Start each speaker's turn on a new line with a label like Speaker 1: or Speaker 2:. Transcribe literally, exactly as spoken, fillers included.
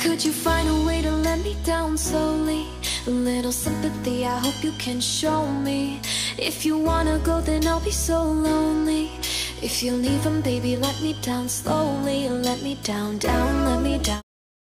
Speaker 1: Could you find a way to let me down slowly? A little sympathy, I hope you can show me. If you wanna go, then I'll be so lonely. If you're leaving, baby, let me down slowly. Let me down, down, let me down.